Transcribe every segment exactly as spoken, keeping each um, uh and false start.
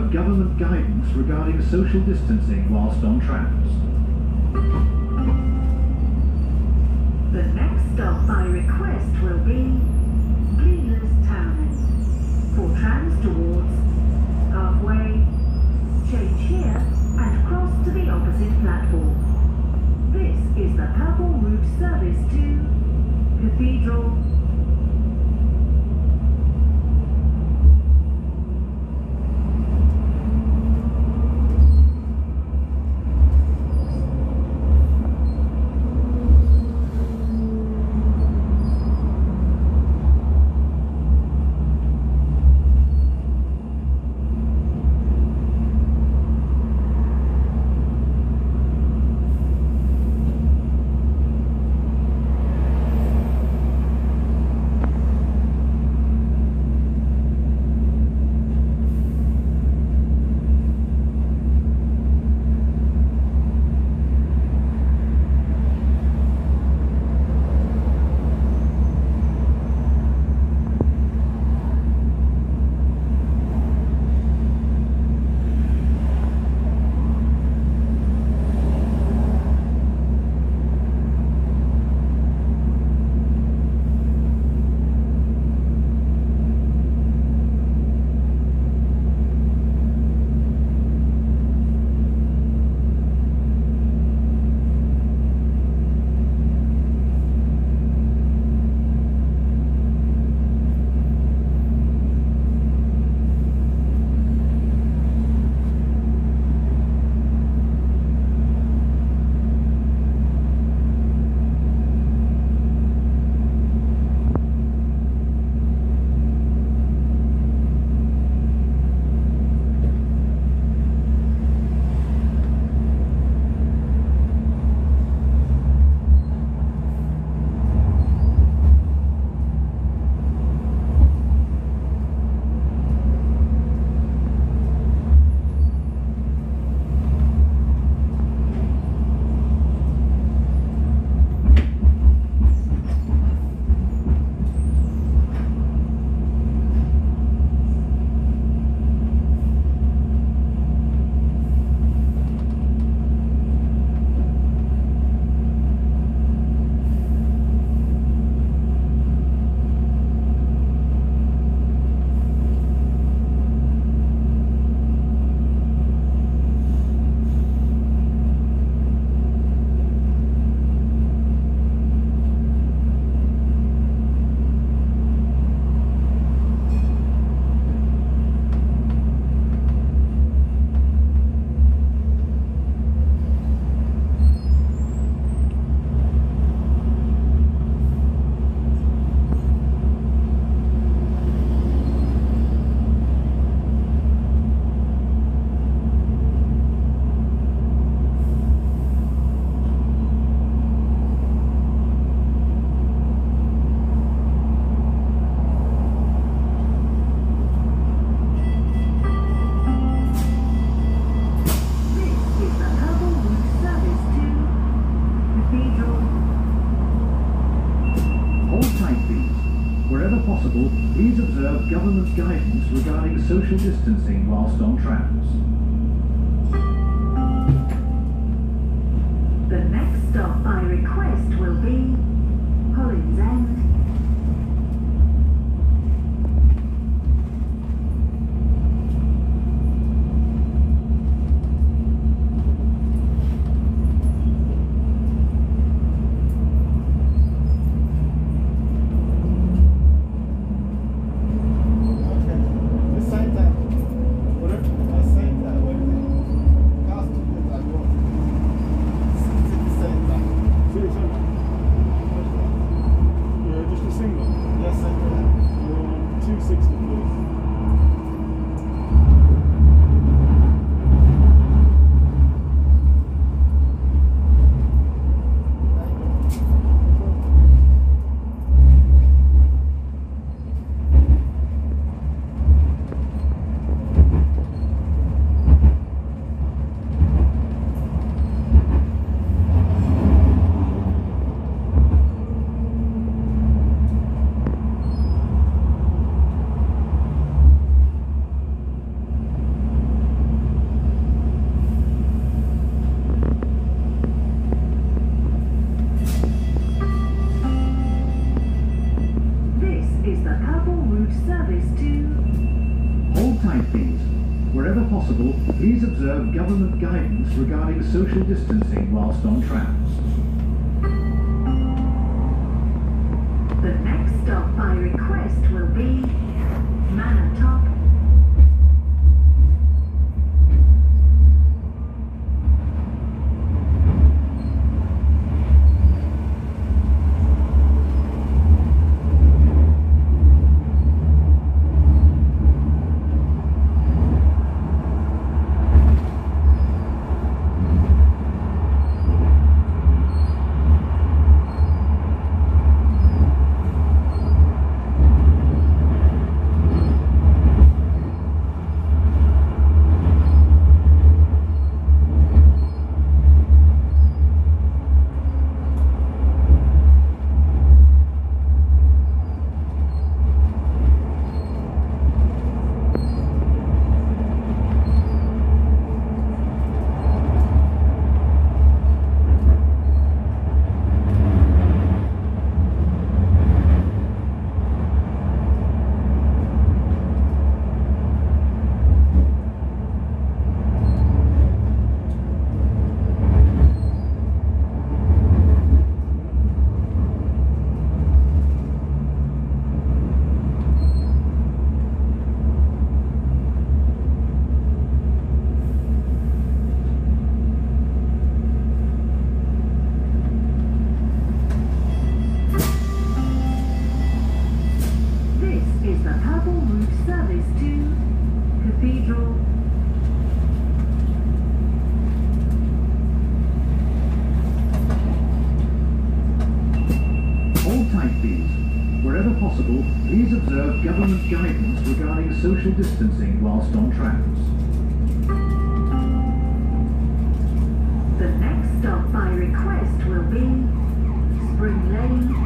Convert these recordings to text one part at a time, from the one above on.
observe government guidance regarding social distancing whilst on trams. The next stop by request will be Town. For trams towards halfway, change here and cross to the opposite platform. This is the Purple Route service to Cathedral. Please observe government guidance regarding social distancing whilst on trams. The next stop by request will be Hollins End. Okay. The same that. What if I say that way? Please observe government guidance regarding social distancing whilst on trams. The next stop by request will be Manor Top. Service to Cathedral. Hold tight, please. Wherever possible, please observe government guidance regarding social distancing whilst on trams. The next stop by request will be Spring Lane.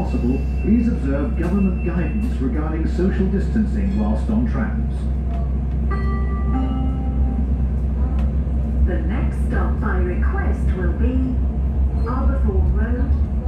possible, please observe government guidance regarding social distancing whilst on trams. The next stop by request will be Arbourthorne Road.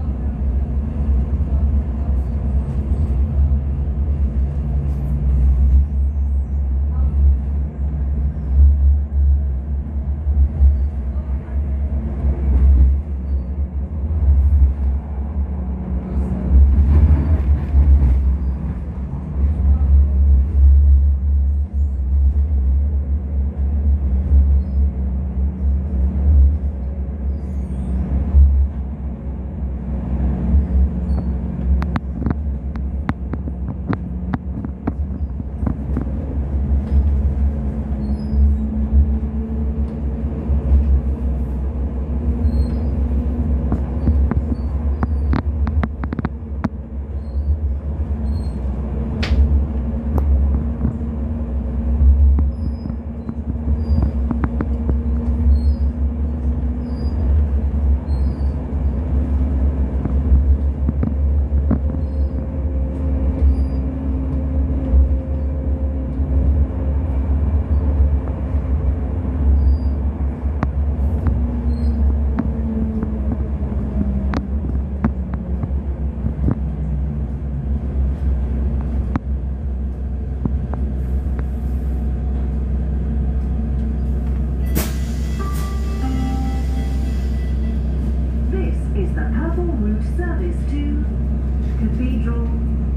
Service to Cathedral.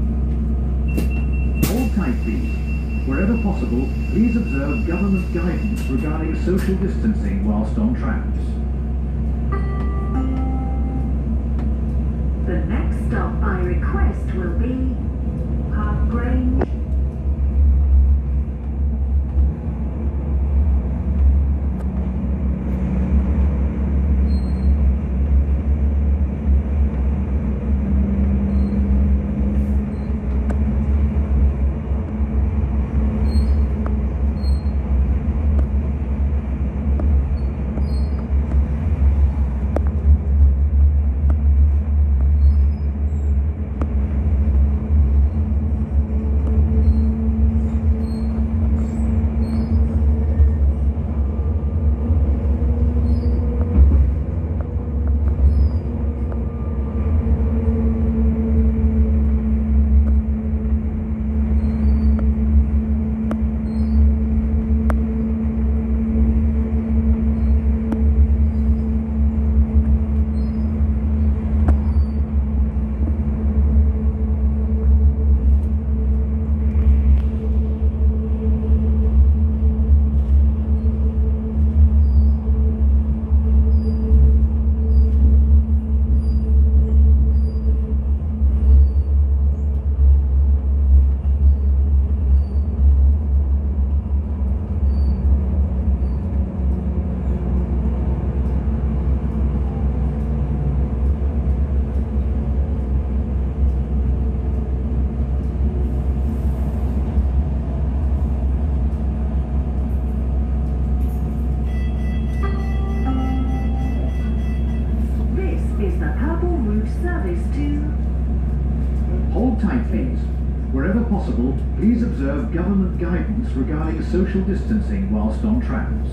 Hold tight, please. Wherever possible, please observe government guidance regarding social distancing whilst on trams. The next stop by request will be Park Grange. Please observe government guidance regarding social distancing whilst on trams.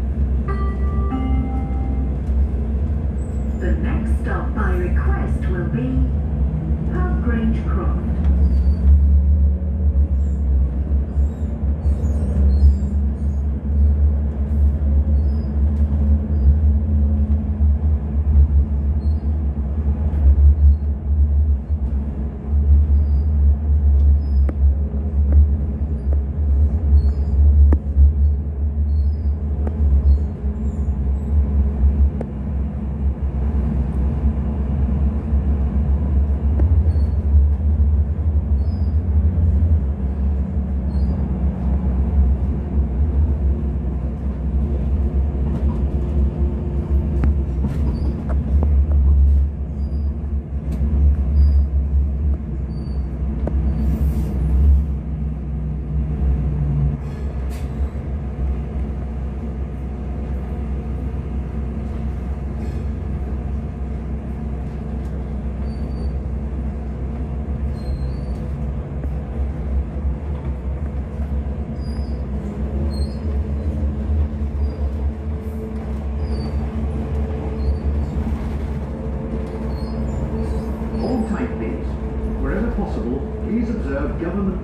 The next stop by request will be Park Grange Croft.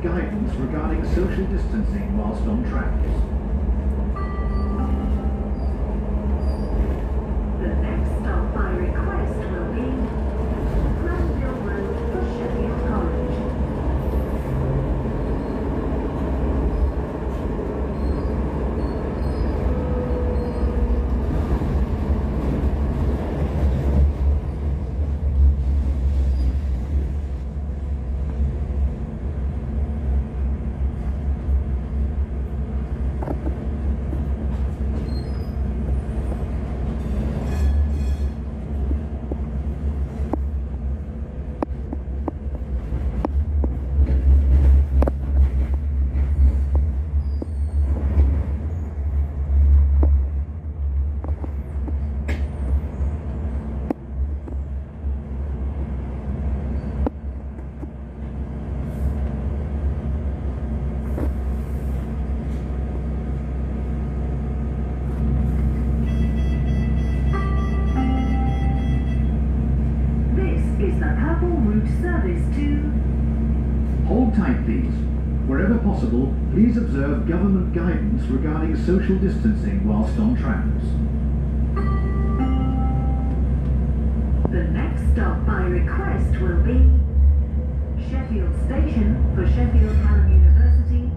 guidance regarding social distancing whilst on trams. The next stop by request will be Granville Road for Sheffield College. Please observe government guidance regarding social distancing whilst on trams. The next stop by request will be Sheffield Station for Sheffield Hallam University.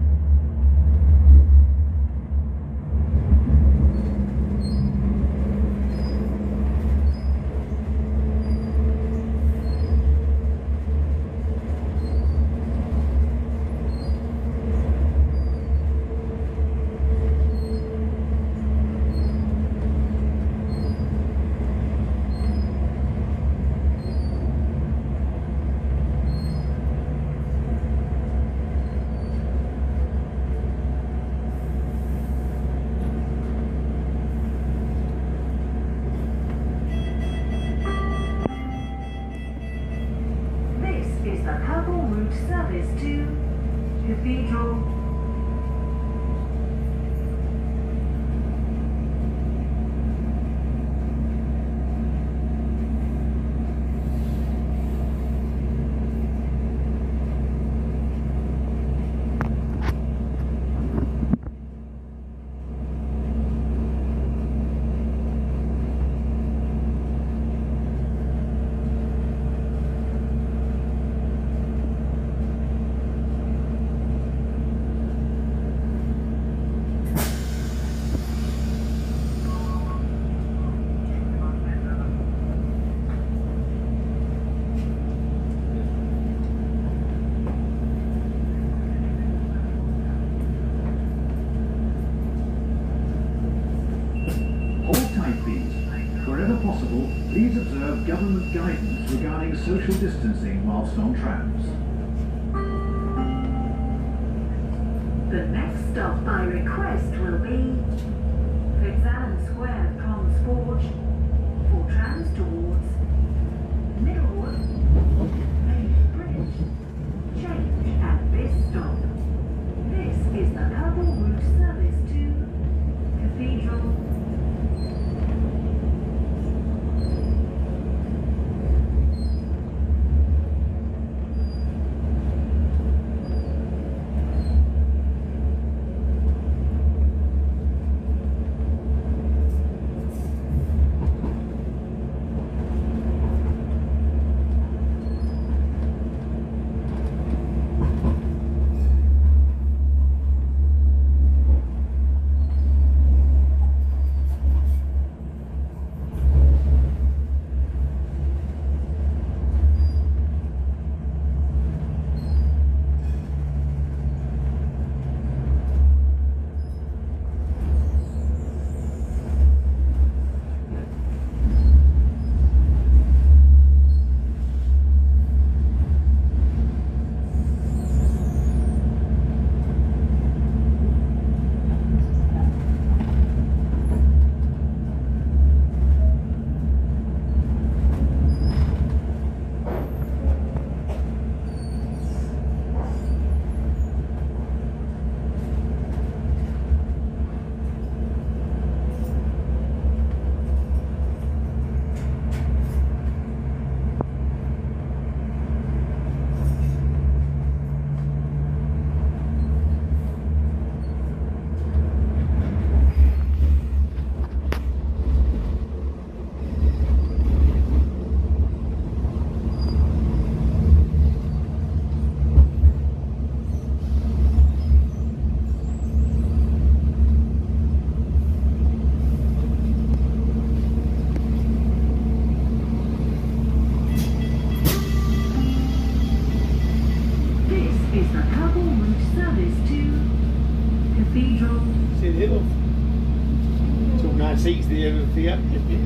Service to Cathedral. Please observe government guidance regarding social distancing whilst on trams. The next stop by request will be Fitzallen Square, Prongs Forge, for trams towards Middlewood, Page Bridge. Change at this stop. This is the Purple Route service to Cathedral. Little. Two nice seats there for you.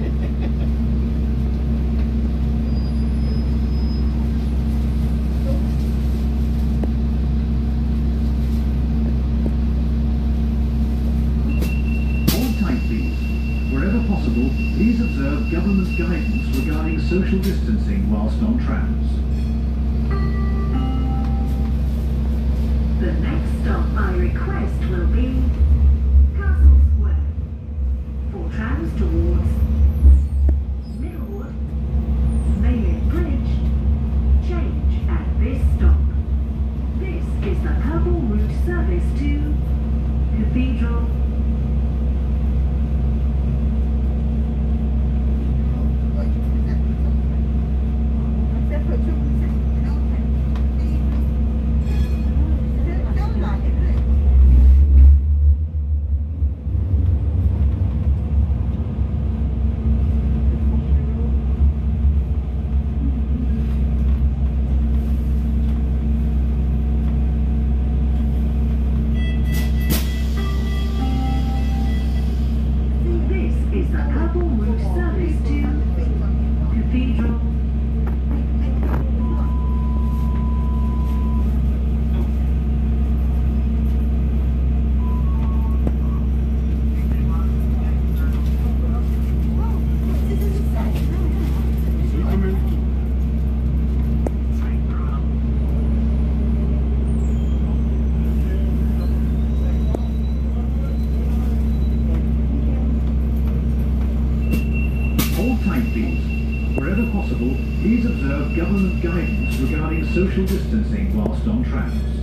Wherever possible, please observe government guidance regarding social distancing whilst on trams. The next stop by request will be Castle Square. For trams towards Middlewood, Maylin Bridge, change at this stop. This is the Purple Route service to Cathedral. Please observe government guidance regarding social distancing whilst on trams.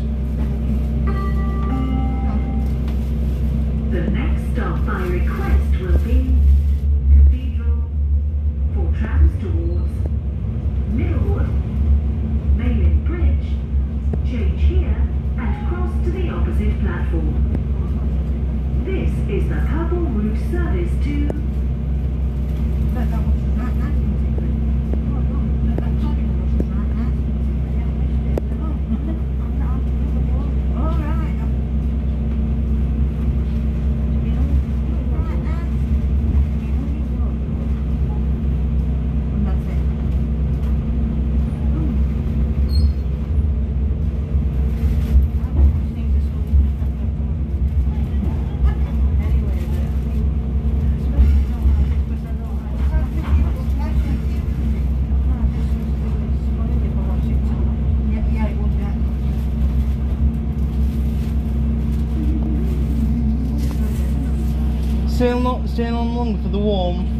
The next stop by request will be Cathedral. For trams towards Middlewood, Maylin Bridge, change here and cross to the opposite platform. This is the Purple Route service to Staying on, staying on longer for the warm.